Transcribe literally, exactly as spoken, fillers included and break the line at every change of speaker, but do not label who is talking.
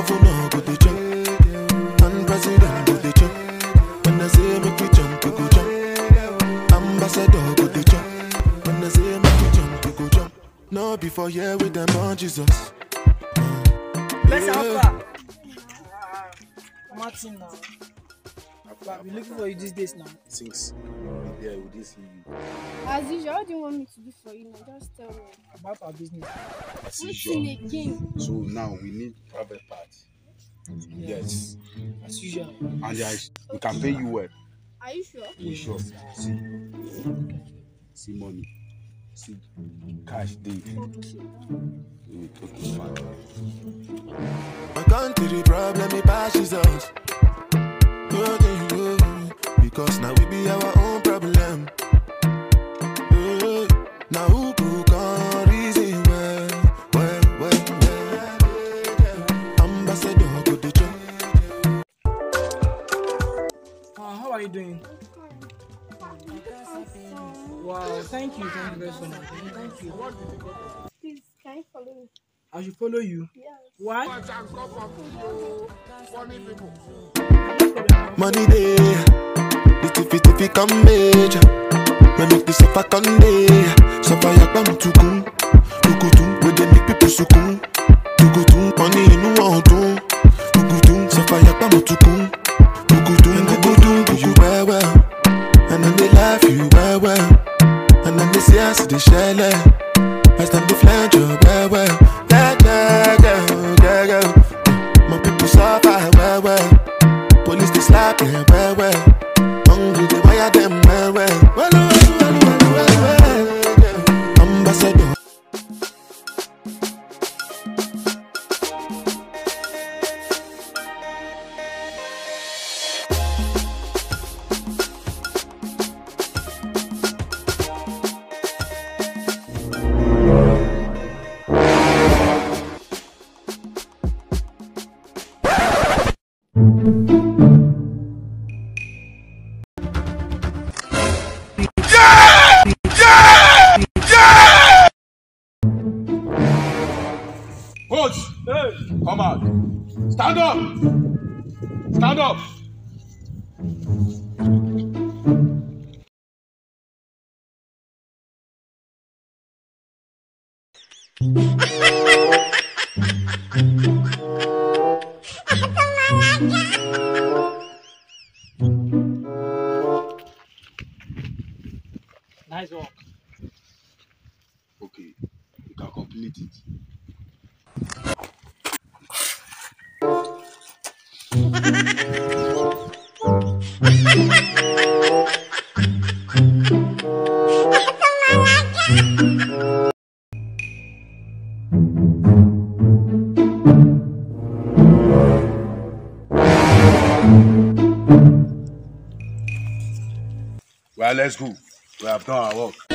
governor go the jump, and president go the jump. When I say make we jump, we go jump. Ambassador go the jump. When I say make we jump, we go jump. No before here with them on Jesus.
Let's have Martin now. I've been looking for you these days now.
Since yeah, we did see you.
As usual, what do you want me to do for you now? Just tell me.
About our business.
As
What's
usual.
in again?
So now we need private part. Yes.
As usual.
And yes, we can pay you well.
Are you sure?
We sure. See. See money. See cash day.
Okay.
We talk about.
My country problem it passes us. Because now we be our own problem. Now who can reason well, well, well, well. Ambassador go the jump.
Uh, how are you doing? Wow, thank you, thank you very so much. Thank you.
Please, can you follow me?
I should follow you.
Yes.
Why?
Money day, the tiffy tiffy come major. We make the suffer come day. Suffer yakbam tukun, tukutun. We dey make people sukun, tukutun. Money inu wantun, tukutun. Suffer yakbam tukun, tukutun. Tukutun do you well well, and then they laugh you well well, and then they say I see the shell. As them they flange you well well, yeah yeah yeah yeah yeah. My people suffer well well. Police they slap them well well. Hungry they wire them well well. Well well well well well well. Ambassador.
Coach! Hey! Come out! Stand up! Stand up!
Nice work.
Okay, you can complete it. Well, let's go. We have done our work.